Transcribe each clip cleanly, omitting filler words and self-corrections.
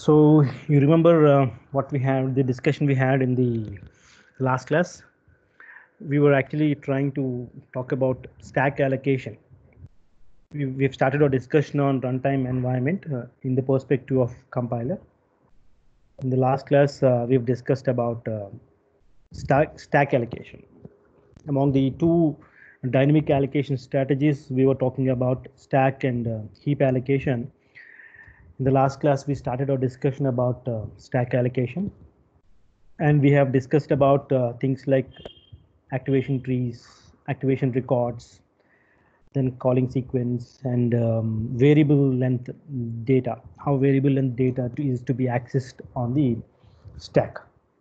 So you remember what we had, the discussion we had in the last class. We were actually trying to talk about stack allocation. We've started our discussion on runtime environment in the perspective of compiler. In the last class, we've discussed about stack allocation. Among the two dynamic allocation strategies, we were talking about stack and heap allocation. In the last class, we started our discussion about stack allocation. And we have discussed about things like activation trees, activation records, then calling sequence, and variable length data, how variable length data is to be accessed on the stack.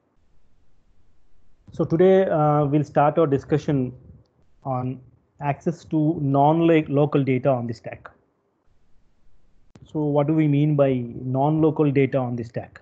So today we'll start our discussion on access to non-local data on the stack. So what do we mean by non-local data on the stack?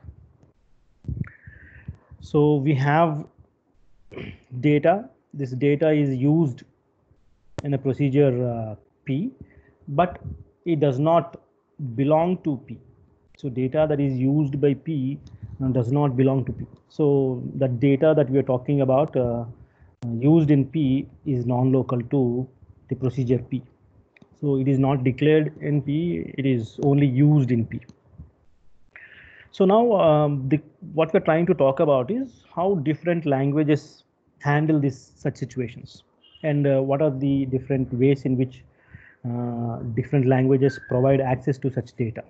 So we have data. This data is used in a procedure P, but it does not belong to P. So data that is used by P does not belong to P. So the data that we are talking about used in P is non-local to the procedure P. So it is not declared in P, it is only used in P. So now what we're trying to talk about is how different languages handle such situations, and what are the different ways in which different languages provide access to such data.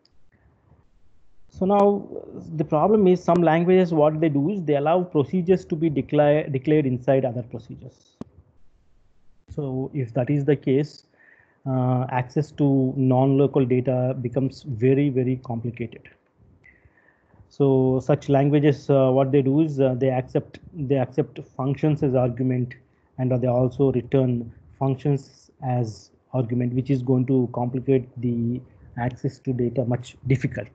So now the problem is some languages, what they do is they allow procedures to be declared inside other procedures. So if that is the case, access to non-local data becomes very, very complicated. So such languages, what they do is they accept functions as argument, and they also return functions as argument, which is going to complicate the access to data much difficult.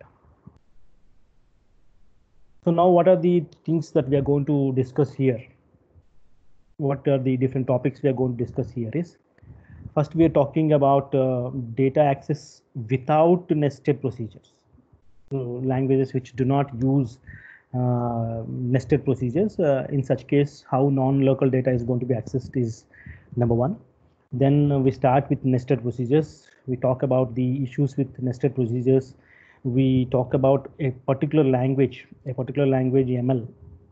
So now what are the things that we are going to discuss here? What are the different topics we are going to discuss here is, first we are talking about data access without nested procedures. So languages which do not use nested procedures, in such case, how non-local data is going to be accessed is number one. Then we start with nested procedures. We talk about the issues with nested procedures. We talk about a particular language ML,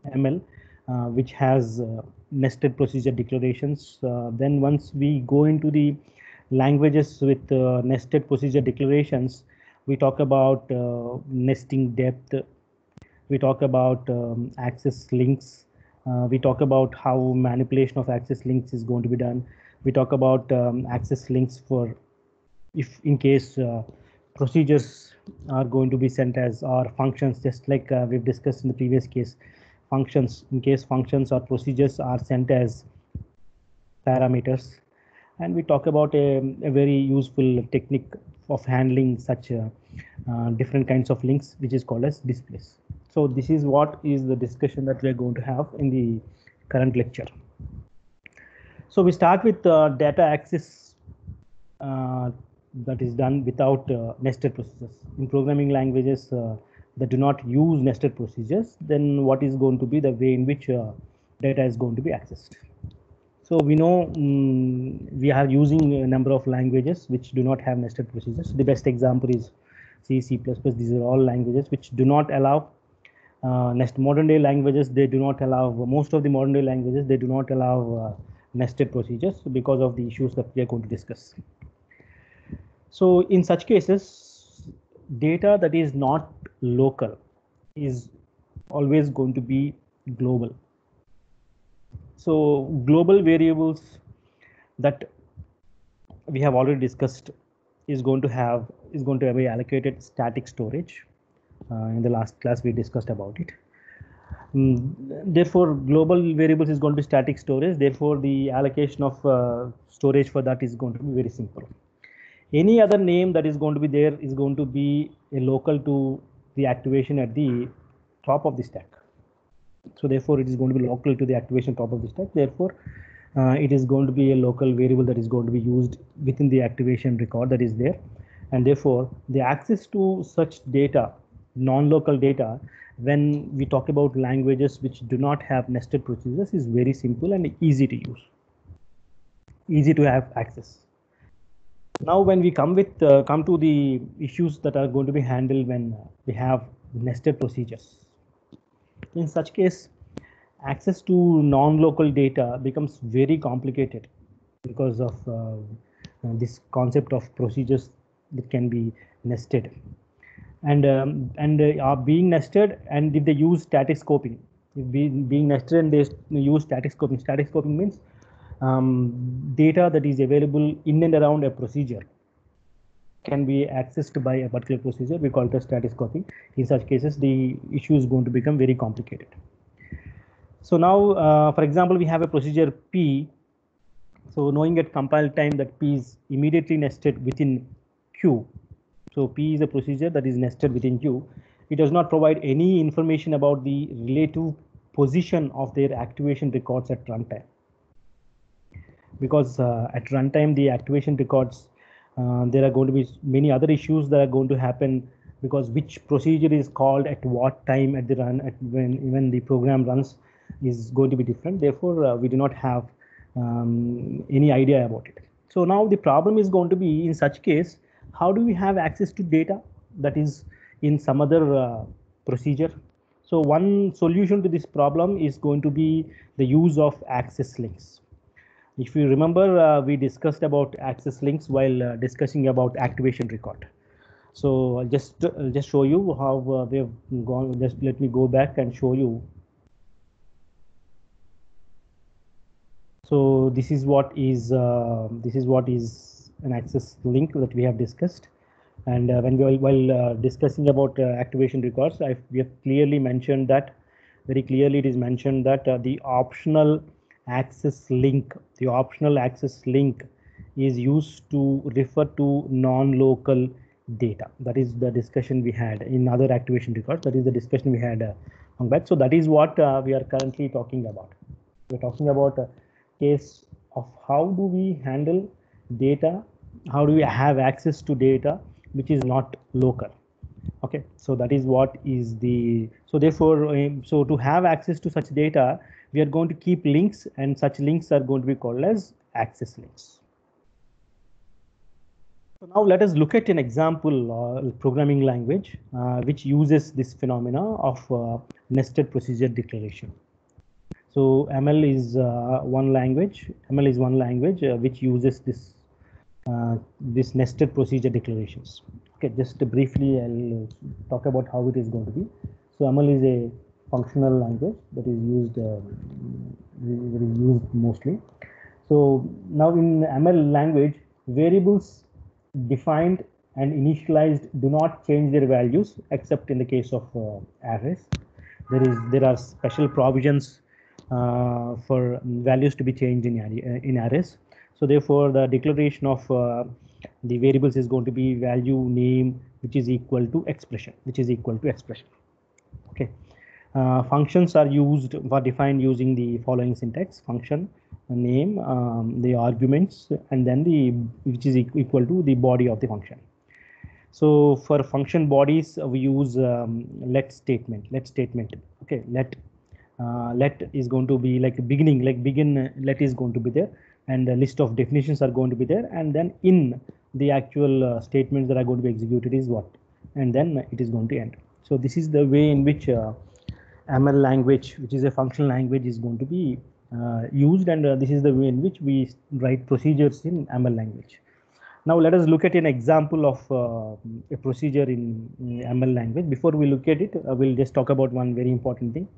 which has nested procedure declarations. Then once we go into the languages with nested procedure declarations, we talk about nesting depth. We talk about access links. We talk about how manipulation of access links is going to be done. We talk about access links for if in case procedures are going to be sent as or functions, just like we've discussed in the previous case, functions, in case functions or procedures are sent as parameters. And we talk about a very useful technique of handling such different kinds of links, which is called as displays. So this is what is the discussion that we are going to have in the current lecture. So we start with data access that is done without nested procedures. In programming languages that do not use nested procedures, then what is going to be the way in which data is going to be accessed? So we know we are using a number of languages which do not have nested procedures. The best example is C, C++. These are all languages which do not allow modern day languages. They do not allow, most of the modern day languages, they do not allow nested procedures because of the issues that we are going to discuss. So in such cases, data that is not local is always going to be global. So global variables that we have already discussed is going to be allocated static storage. In the last class we discussed about it. Therefore, global variables is going to be static storage. Therefore, the allocation of storage for that is going to be very simple. Any other name that is going to be there is going to be a local to the activation at the top of the stack. So therefore, it is going to be local to the activation top of the stack. Therefore, it is going to be a local variable that is going to be used within the activation record that is there. And therefore, the access to such data non-local data when we talk about languages which do not have nested procedures is very simple and easy to use, easy to have access. Now, when we come to the issues that are going to be handled when we have nested procedures, in such case, access to non-local data becomes very complicated because of this concept of procedures that can be nested and are being nested, and if they use static scoping, if being nested and they use static scoping. Static scoping means data that is available in and around a procedure can be accessed by a particular procedure. We call it as static scoping. In such cases, the issue is going to become very complicated. So now, for example, we have a procedure P. So knowing at compile time that P is immediately nested within Q. So P is a procedure that is nested within Q. It does not provide any information about the relative position of their activation records at runtime. Because at runtime, the activation records, there are going to be many other issues that are going to happen, because which procedure is called at what time at the run, when the program runs, is going to be different. Therefore, we do not have any idea about it. So now the problem is going to be, in such case, how do we have access to data that is in some other procedure? So one solution to this problem is going to be the use of access links. If you remember, we discussed about access links while discussing about activation record. So just show you how we have gone. Just let me go back and show you. So this is what is an access link that we have discussed. And while discussing about activation records, we have clearly mentioned that, very clearly it is mentioned that the optional access link is used to refer to non-local data. That is the discussion we had in other activation records. That is the discussion we had on back. So that is what we are currently talking about. We're talking about a case of how do we handle data, how do we have access to data which is not local. Okay, so that is what is the, so therefore, so to have access to such data, we are going to keep links, and such links are going to be called as access links. So now let us look at an example programming language which uses this phenomena of nested procedure declaration. So ML is one language. ML is one language which uses this this nested procedure declarations. Okay, just briefly, I'll talk about how it is going to be. So ML is a functional language that is used mostly. So now in ML language, variables defined and initialized do not change their values except in the case of arrays. There are special provisions for values to be changed in arrays. So therefore, the declaration of the variables is going to be value name, which is equal to expression, Okay. Functions are used for defined using the following syntax: function name, the arguments, and then which is equal to the body of the function. So for function bodies, we use let statement. Okay, let is going to be like beginning, let is going to be there, and the list of definitions are going to be there, and then in the actual statements that are going to be executed is what, and then it is going to end. So this is the way in which ML language, which is a functional language, is going to be used, and this is the way in which we write procedures in ML language. Now let us look at an example of a procedure in ML language. Before we look at it, we'll just talk about one very important thing.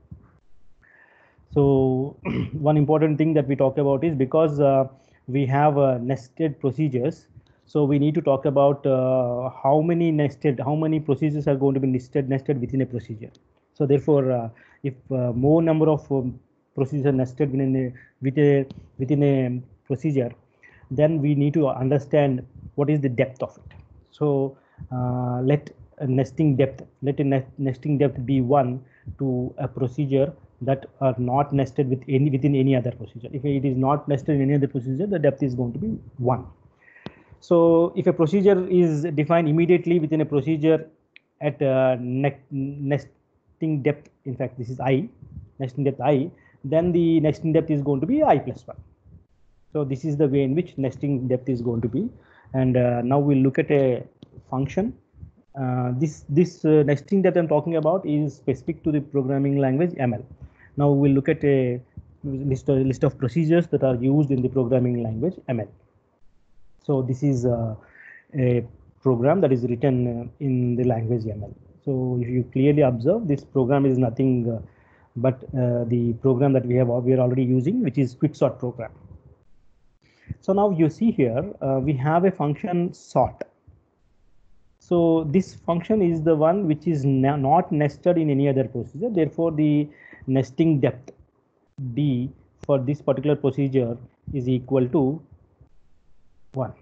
So one important thing that we talk about is, because we have nested procedures, so we need to talk about how many procedures are going to be nested within a procedure. So therefore, if more number of procedures are nested within a procedure, then we need to understand what is the depth of it. So let a nesting depth be 1 to a procedure that are not nested within any other procedure. If it is not nested in any other procedure, the depth is going to be 1. So if a procedure is defined immediately within a procedure at nesting depth, in fact this is I, nesting depth I, then the nesting depth is going to be I plus 1. So this is the way in which nesting depth is going to be. And now we'll look at a function. This nesting depth I'm talking about is specific to the programming language ML. Now we'll look at a list of procedures that are used in the programming language ML. So this is a program that is written in the language ML. So if you clearly observe, this program is nothing but the program that we are already using, which is quicksort program. So now you see here we have a function sort. So this function is the one which is not nested in any other procedure. Therefore, the nesting depth D for this particular procedure is equal to 1.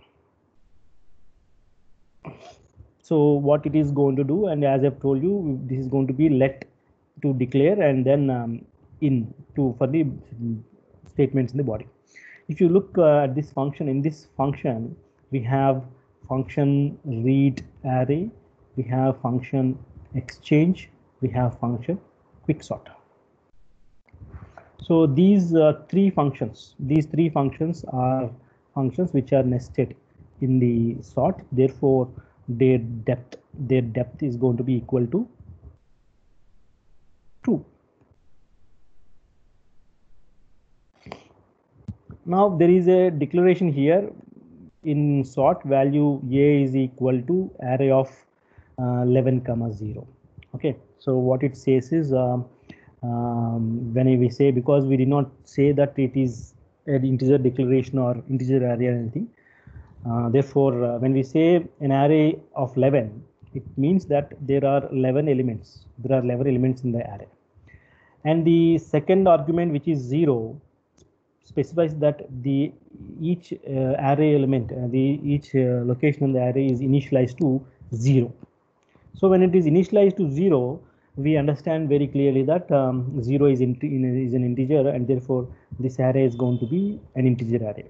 So what it is going to do, and as I've told you, this is going to be let to declare and then in to for the statements in the body. If you look at this function, in this function we have function read array, we have function exchange, we have function quicksort. So these three functions are functions which are nested in the sort. Therefore, their depth is going to be equal to 2. Now there is a declaration here in sort value A is equal to array of 11, 0. Okay, so what it says is when we say, because we did not say that it is an integer declaration or integer array or anything, therefore when we say an array of 11, it means that there are 11 elements. There are 11 elements in the array, and the second argument, which is 0, specifies that each array element, each location in the array is initialized to 0. So when it is initialized to 0, we understand very clearly that 0 is an integer, and therefore this array is going to be an integer array.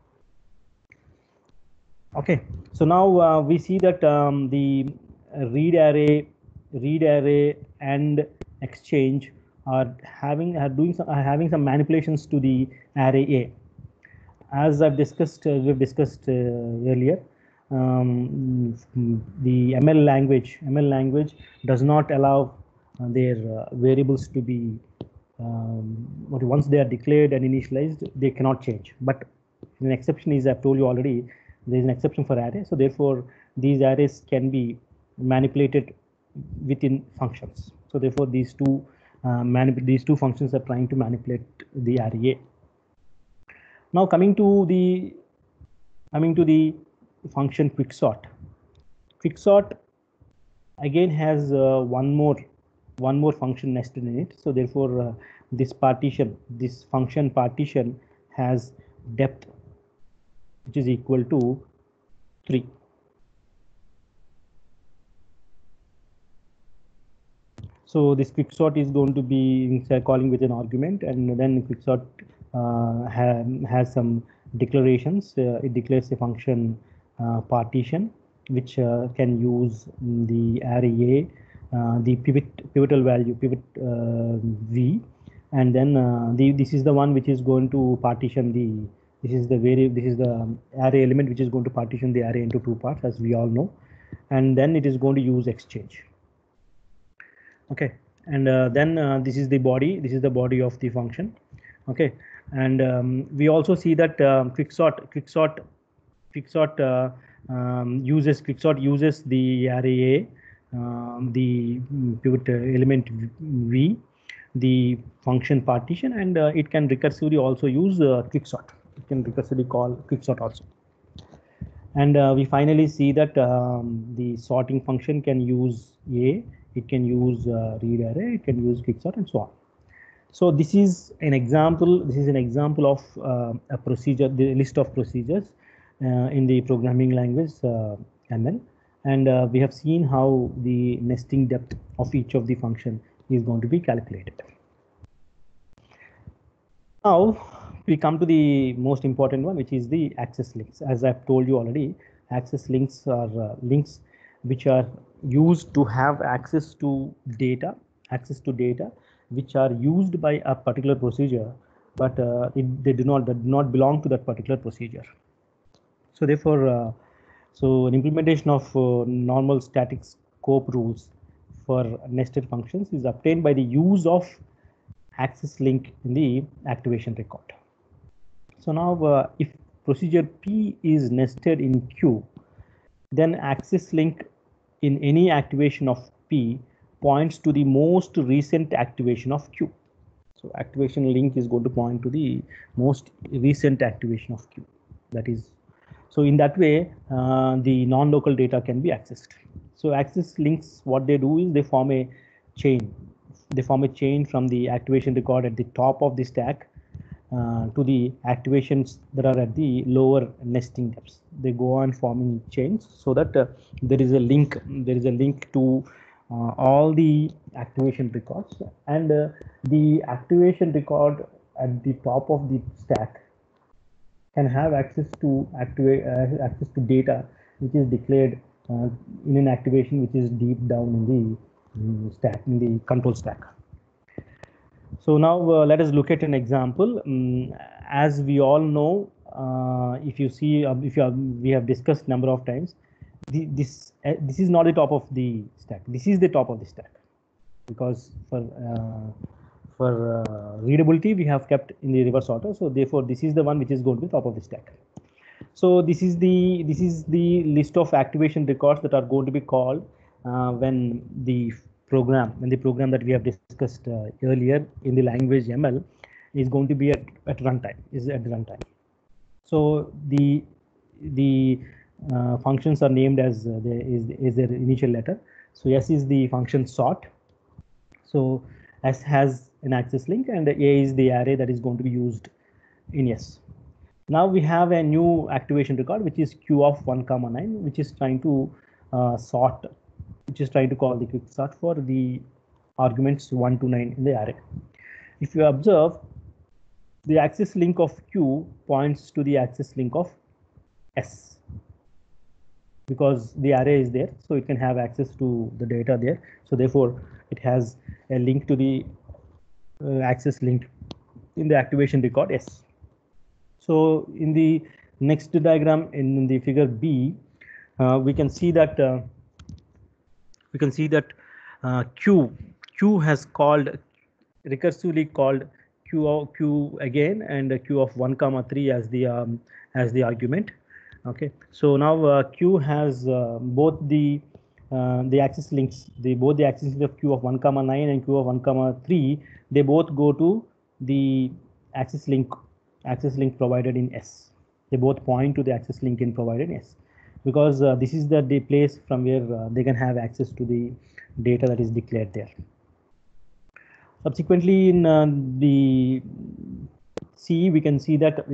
Okay, so now we see that the read array and exchange are having some manipulations to the array A. As we've discussed earlier, the ML language does not allow their variables to be once they are declared and initialized, they cannot change. But an exception is, I've told you already, there is an exception for array. So therefore, these arrays can be manipulated within functions. So therefore, these two functions are trying to manipulate the array A. Now coming to the function quicksort. Quicksort again has one more function nested in it. So therefore, this function partition has depth which is equal to 3. So this quicksort is going to be calling with an argument, and then quicksort has some declarations. It declares a function partition, which can use the array A, the pivotal value v, and then this is the one which is going to partition this is the array element which is going to partition the array into 2 parts, as we all know, and then it is going to use exchange. Okay, and then this is the body. This is the body of the function. Okay, and we also see that quicksort uses the array A, the pivot element v, the function partition, and it can recursively also use quicksort. It can recursively call quicksort also. And we finally see that the sorting function can use A, it can use read array, it can use quicksort, and so on. So this is an example. This is an example of a procedure, the list of procedures in the programming language ML, and we have seen how the nesting depth of each of the function is going to be calculated. Now we come to the most important one, which is the access links. As I've told you already, access links are links which are used to have access to data which are used by a particular procedure, but they do not belong to that particular procedure. So therefore, so an implementation of normal static scope rules for nested functions is obtained by the use of access link in the activation record. So now if procedure P is nested in Q, then access link in any activation of P points to the most recent activation of Q. So activation link is going to point to the most recent activation of Q. That is, so in that way, the non-local data can be accessed. So access links, what they do is they form a chain. They form a chain from the activation record at the top of the stack to the activations that are at the lower nesting depths. They go on forming chains so that there is a link. There is a link to all the activation records, and the activation record at the top of the stack can have access to access to data which is declared in an activation which is deep down in the stack, in the control stack. So now let us look at an example. As we all know, if you see, we have discussed number of times, this is not the top of the stack. This is the top of the stack, because for readability we have kept in the reverse order. So therefore, this is the one which is going to be top of the stack. So this is the list of activation records that are going to be called when the program that we have discussed earlier in the language ML is going to be at runtime. So the functions are named as their initial letter. So S is the function sort. So S has an access link, and A is the array that is going to be used in S. Now we have a new activation record which is Q of 1, 9, which is trying to sort, which is trying to call the quick sort for the arguments 1 to 9 in the array. If you observe, the access link of Q points to the access link of S, because the array is there, so it can have access to the data there. So therefore, it has a link to the access link in the activation record S. So in the next diagram, in the figure B, we can see that Q has called recursively called Q again, and Q of 1, 3 as the argument. Okay, so now Q has both the access links, both the access links of Q of 1, 9 and Q of 1, 3. They both go to the access link provided in S. They both point to the access link in provided in S, because this is the place from where they can have access to the data that is declared there. Subsequently, in the C, we can see that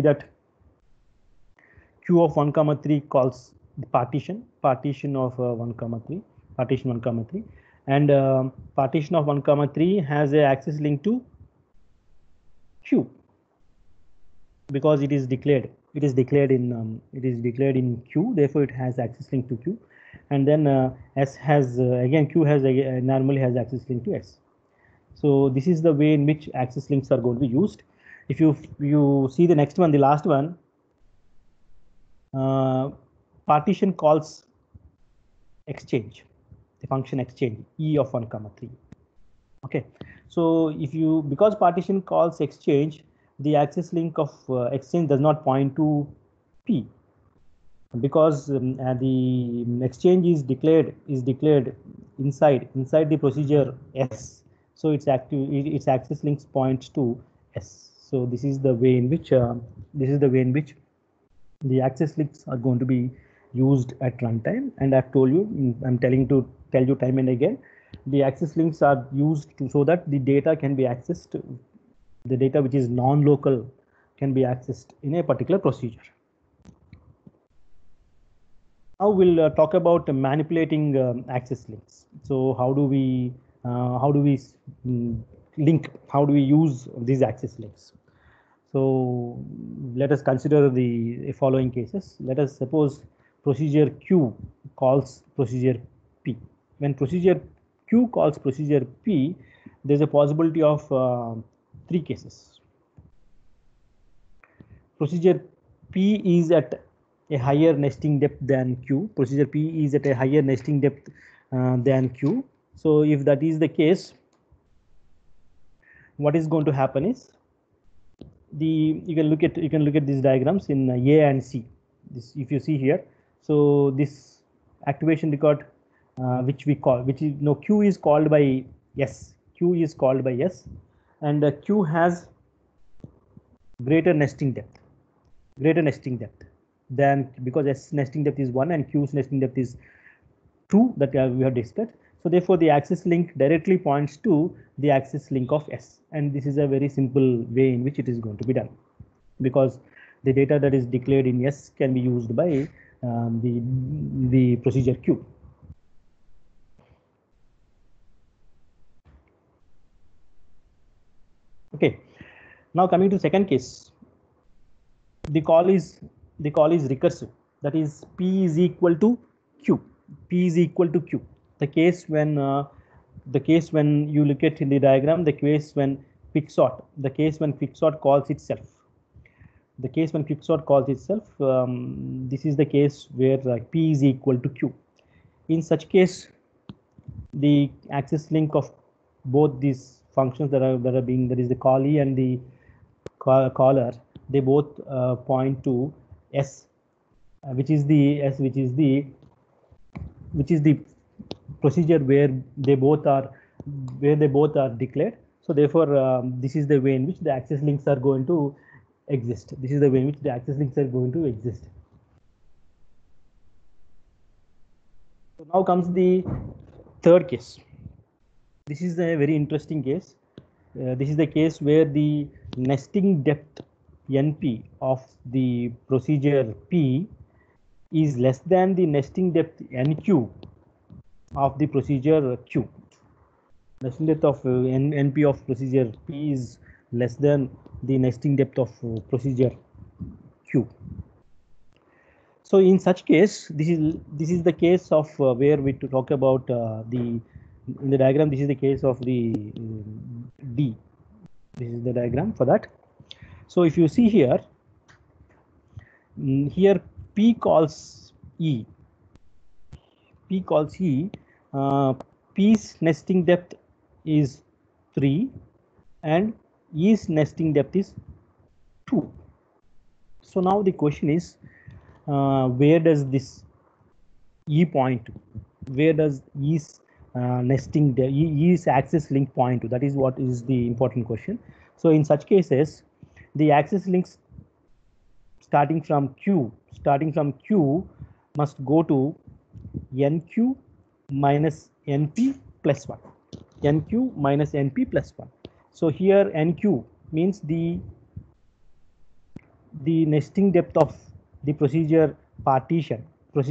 Q of 1, 3 calls the partition of 1, 3, and partition of 1, 3 has a access link to Q, because it is declared in Q. Therefore, it has access link to Q, and then S has again Q has normally has access link to S. So this is the way in which access links are going to be used. If you see the next one, the last one, partition calls exchange, the function exchange E of 1, 3. Okay, so because partition calls exchange, the access link of exchange does not point to P, because the exchange is declared inside the procedure S. So its access links points to S. So this is the way in which the access links are going to be used at runtime. And I've told you, I'm tell you time and again, the access links are used so that the data can be accessed. The data which is non-local can be accessed in a particular procedure. Now we'll talk about manipulating access links. So how do we link? How do we use these access links? So let us consider the following cases. Let us suppose procedure Q calls procedure P. when procedure Q calls procedure P, there's a possibility of 3 cases. Procedure P is at a higher nesting depth than Q. Procedure P is at a higher nesting depth than Q. So if that is the case, what is going to happen is you can look at these diagrams in A and C. This, if you see here, so this activation record which is Q is called by S. Q is called by S, and Q has greater nesting depth than, because S nesting depth is 1 and Q's nesting depth is 2 that we have discussed. So therefore the access link directly points to the access link of S, and this is a very simple way in which it is going to be done, because the data that is declared in S can be used by the procedure Q. Okay, now coming to second case, the call is recursive. That is, P is equal to Q. P is equal to Q. The case when you look at in the diagram, the case when quicksort calls itself. This is the case where P is equal to Q. In such case, the access link of both these functions that is the callee and the caller, they both point to S, which is the procedure where they both are declared. So therefore this is the way in which the access links are going to exist. So now comes the third case. This is a very interesting case. This is the case where the nesting depth NP of the procedure P is less than the nesting depth NQ of the procedure Q. Nesting depth of NP of procedure P is less than the nesting depth of procedure Q. So in such case, this is the case of where we to talk about in the diagram. This is the case of the D. This is the diagram for that. So if you see here, here P calls E. P's nesting depth is 3 and E's nesting depth is 2. So now the question is, where does this E point to? Where does E's E's access link point to? That is what is the important question. So in such cases, the access links starting from Q must go to NQ minus NP plus 1. NQ minus NP plus 1. So here NQ means the nesting depth of the procedure partition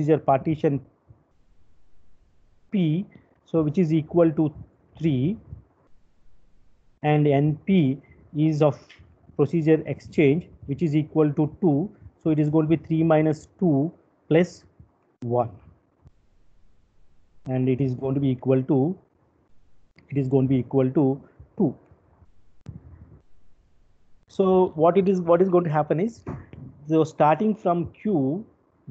P, so which is equal to 3, and NP is of procedure exchange, which is equal to 2. So it is going to be 3 minus 2 plus 1, and it is going to be equal to 2. So what is going to happen is, so starting from Q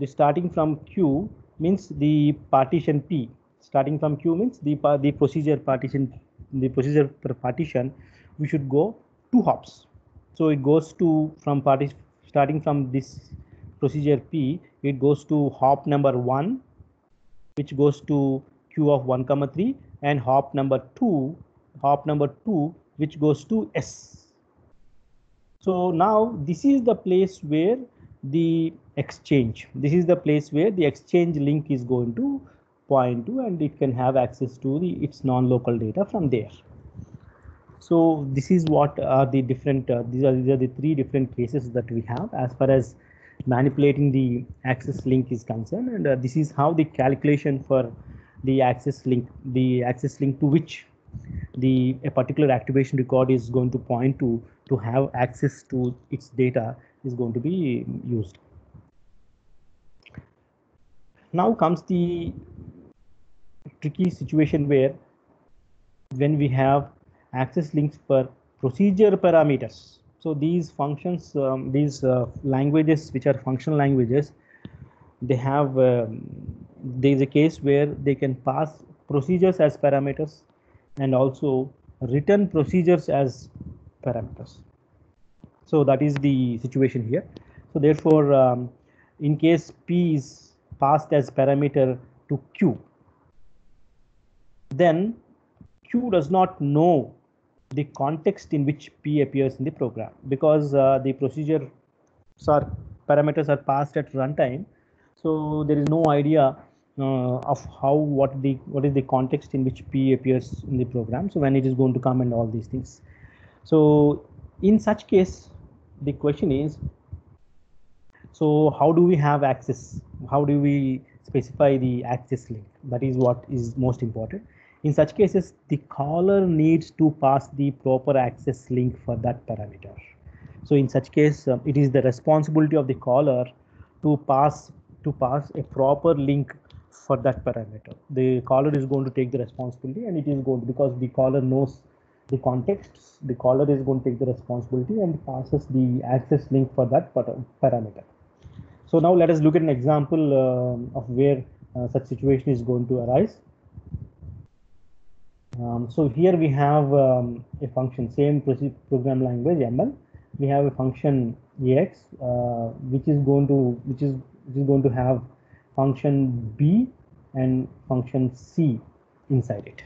means the partition P. Starting from Q means the procedure partition. The procedure partition, we should go 2 hops. So it goes to starting from this procedure P, it goes to hop number 1, which goes to Q of 1, 3, and hop number 2, which goes to S. So now this is the place where the exchange link is going to point to, and it can have access to its non-local data from there. So this is what are the different these are the 3 different cases that we have as far as manipulating the access link is concerned, and this is how the calculation for the access link to which a particular activation record is going to point to have access to its data is going to be used. Now comes the tricky situation where when we have access links for procedure parameters. So these functions, these languages which are functional languages, they have there is a case where they can pass procedures as parameters and also return procedures as parameters. So that is the situation here. So therefore, in case P is passed as parameter to Q, then Q does not know the context in which P appears in the program, because the procedure parameters are passed at runtime. So there is no idea of what is the context in which P appears in the program. So when it is going to come and all these things. So in such case, the question is, so how do we have access? How do we specify the access link? That is what is most important. In such cases, the caller needs to pass the proper access link for that parameter. So in such case, it is the responsibility of the caller to pass a proper link for that parameter. The caller is going to take the responsibility, and it is going to, because the caller knows the context, the caller is going to take the responsibility and passes the access link for that parameter. So now let us look at an example of where such situation is going to arise. So here we have a function, same program language ML. We have a function AX, which is going to have function B and function C inside it.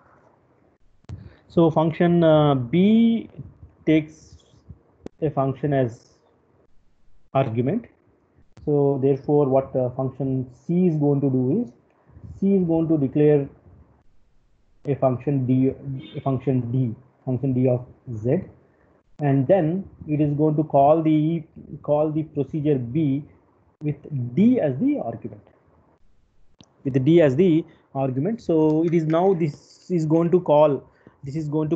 So function B takes a function as argument. So therefore, what function C is going to do is, C is going to declare a function D of Z, and then it is going to call the procedure B with D as the argument. So it is now this call is going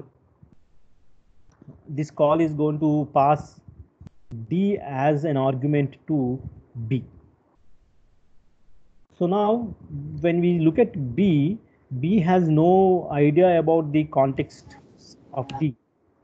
to pass D as an argument to B. So now when we look at B has no idea about the context of D.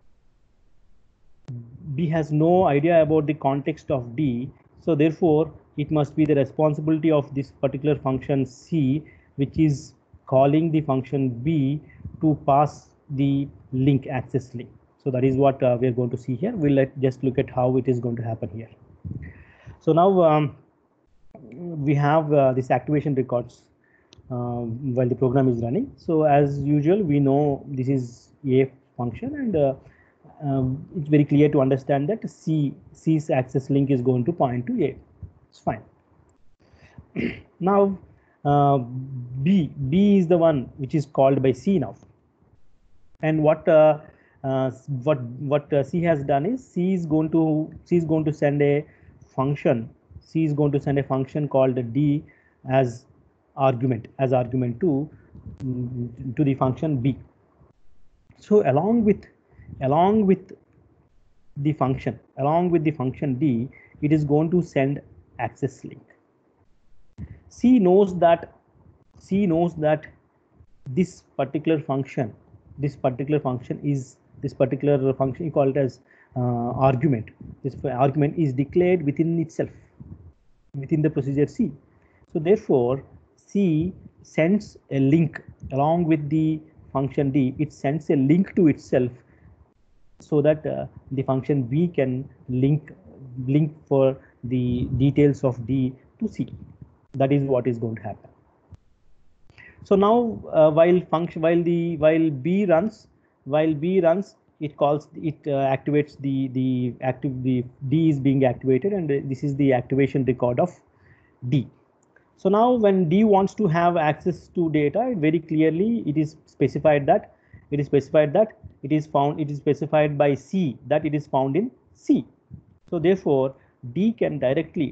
B has no idea about the context of D. So therefore, it must be the responsibility of this particular function C, which is calling the function B to pass the link, access link. So that is what we are going to see here. We'll just look at how it is going to happen here. So now we have this activation records while the program is running. So as usual, we know this is a function, and it's very clear to understand that C's access link is going to point to A. It's fine. Now B is the one which is called by C now, and what C has done is C is going to send a function. C is going to send a function called D as argument to the function B. So along with the function D, it is going to send access link. C knows that this particular function, you call it as argument. This argument is declared within itself, within the procedure C. So therefore, C sends a link along with the function D. It sends a link to itself so that the function B can link for the details of D to C. That is what is going to happen. So now while B runs, it activates the D is being activated, and this is the activation record of D. So now when D wants to have access to data, very clearly it is specified by C that it is found in C. So therefore D can directly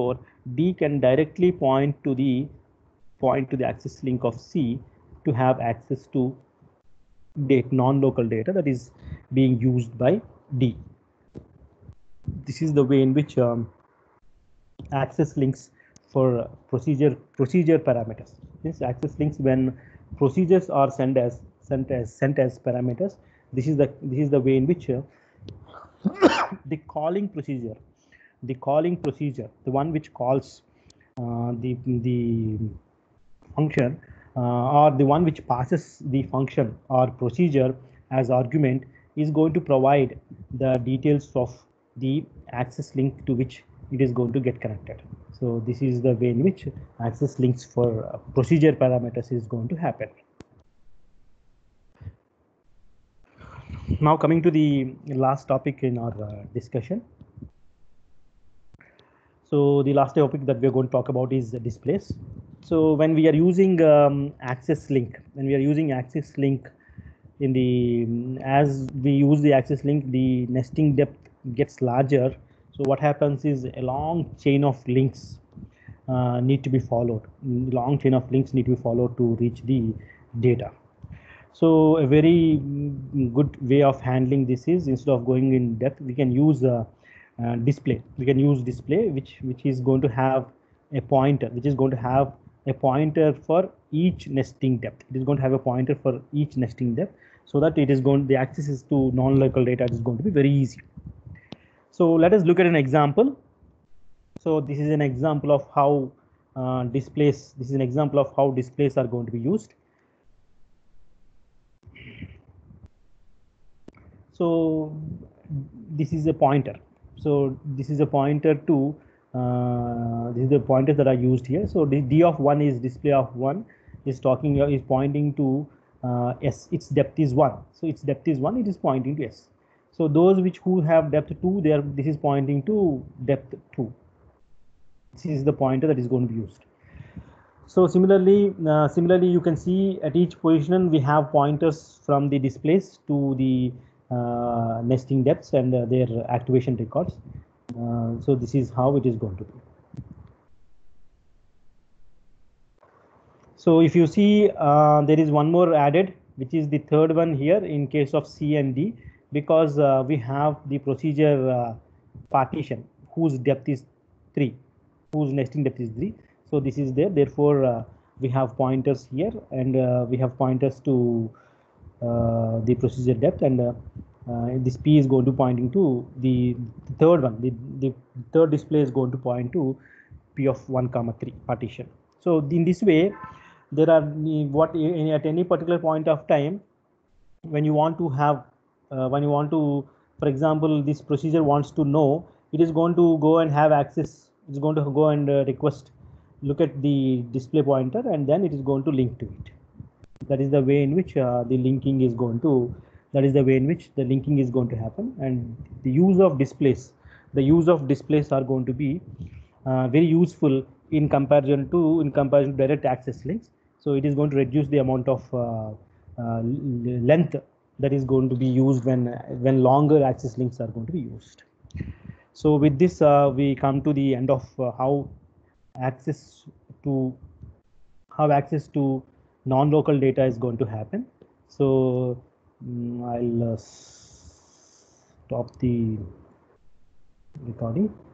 point to the access link of C to have access to non-local data that is being used by D. This is the way in which access links for procedure parameters. This access links when procedures are sent as parameters. This is the way in which the calling procedure, the one which calls the function or the one which passes the function or procedure as argument is going to provide the details of the access link to which it is going to get connected. So this is the way in which access links for procedure parameters is going to happen. Now coming to the last topic in our discussion. So the last topic that we're going to talk about is the displays. So when we are using access link, in the as we use the access link, the nesting depth gets larger. So what happens is a long chain of links need to be followed. Long chain of links need to be followed to reach the data. So a very good way of handling this is, instead of going in depth, we can use display. We can use display, which is going to have a pointer, for each nesting depth. It is going to have a pointer for each nesting depth, so that it is going, the access to non-local data is going to be very easy. So let us look at an example. So this is an example of how displays. This is an example of how displays are going to be used. So this is a pointer. So this is a pointer to this is the pointers that are used here. So the d of 1 is display of 1 is pointing to s. Its depth is 1. So its depth is 1. It is pointing to s. So those who have depth 2, this is pointing to depth 2. This is the pointer that is going to be used. So similarly, you can see at each position we have pointers from the displays to the nesting depths and their activation records. So this is how it is going to be. So if you see, there is one more added, which is the third one here in case of C and D, because we have the procedure partition whose depth is 3, whose nesting depth is 3. So this is there. Therefore, we have pointers here, and we have pointers to the procedure depth, and this P is going to pointing to the third one. The third display is going to point to P of 1, 3 partition. So in this way, there are at any particular point of time, when you want to have, for example, this procedure wants to know, it is going to go and have access. It's going to go and look at the display pointer, and then it is going to link to it. That is the way in which the linking is going to. That is the way in which the linking is going to happen. And the use of displays are going to be very useful in comparison to direct access links. So it is going to reduce the amount of length that is going to be used when longer access links are going to be used. So with this, we come to the end of how access to non-local data is going to happen. So I'll stop the recording.